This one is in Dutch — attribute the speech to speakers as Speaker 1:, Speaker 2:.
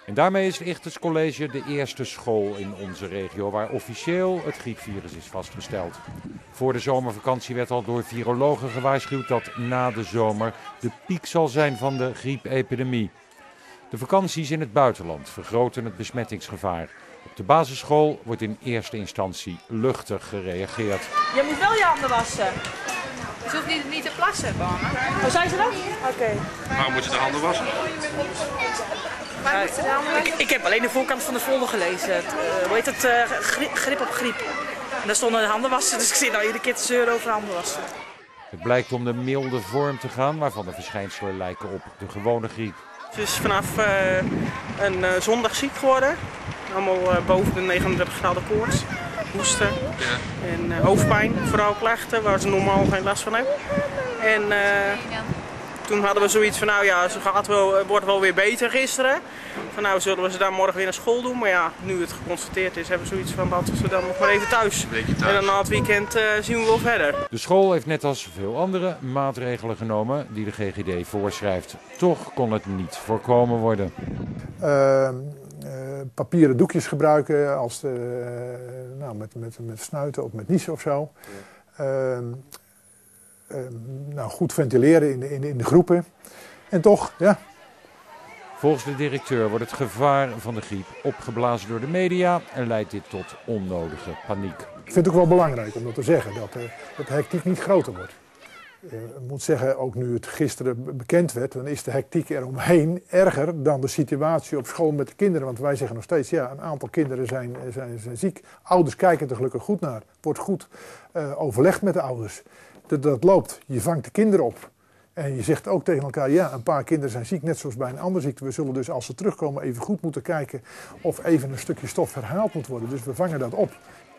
Speaker 1: En daarmee is het Ichthus College de eerste school in onze regio waar officieel het griepvirus is vastgesteld. Voor de zomervakantie werd al door virologen gewaarschuwd dat na de zomer de piek zal zijn van de griepepidemie. De vakanties in het buitenland vergroten het besmettingsgevaar. Op de basisschool wordt in eerste instantie luchtig gereageerd.
Speaker 2: Je moet wel je handen wassen.
Speaker 3: Ze hoeft niet te plassen, mama.
Speaker 2: Hoe zijn ze dat? Oké.
Speaker 4: Waarom moet ze de handen wassen?
Speaker 2: Ik heb alleen de voorkant van de folder gelezen. Hoe heet het? Grip op griep. En daar stonden handen wassen, dus ik zit nou iedere keer te zeuren over handen wassen.
Speaker 1: Het blijkt om de milde vorm te gaan waarvan de verschijnselen lijken op de gewone griep.
Speaker 5: Ze is vanaf een zondag ziek geworden. Allemaal boven de 39 graden koorts, hoesten en hoofdpijn, vooral klachten waar ze normaal geen last van heeft. En toen hadden we zoiets van, nou ja, ze wordt wel weer beter gisteren. Van nou zullen we ze dan morgen weer naar school doen. Maar ja, nu het geconstateerd is, hebben we zoiets van, laten we ze dan nog maar even thuis. En dan na het weekend zien we wel verder.
Speaker 1: De school heeft net als veel andere maatregelen genomen die de GGD voorschrijft. Toch kon het niet voorkomen worden.
Speaker 6: Papieren doekjes gebruiken als met snuiten of met niezen of zo. Goed ventileren in de groepen. En toch, ja.
Speaker 1: Volgens de directeur wordt het gevaar van de griep opgeblazen door de media en leidt dit tot onnodige paniek.
Speaker 6: Ik vind het ook wel belangrijk om dat te zeggen, dat de hectiek niet groter wordt. Ik moet zeggen, ook nu het gisteren bekend werd, dan is de hectiek eromheen erger dan de situatie op school met de kinderen. Want wij zeggen nog steeds, ja, een aantal kinderen zijn ziek. Ouders kijken er gelukkig goed naar. Wordt goed overlegd met de ouders. Dat loopt. Je vangt de kinderen op. En je zegt ook tegen elkaar, ja, een paar kinderen zijn ziek, net zoals bij een andere ziekte. We zullen dus als ze terugkomen even goed moeten kijken of even een stukje stof herhaald moet worden. Dus we vangen dat op.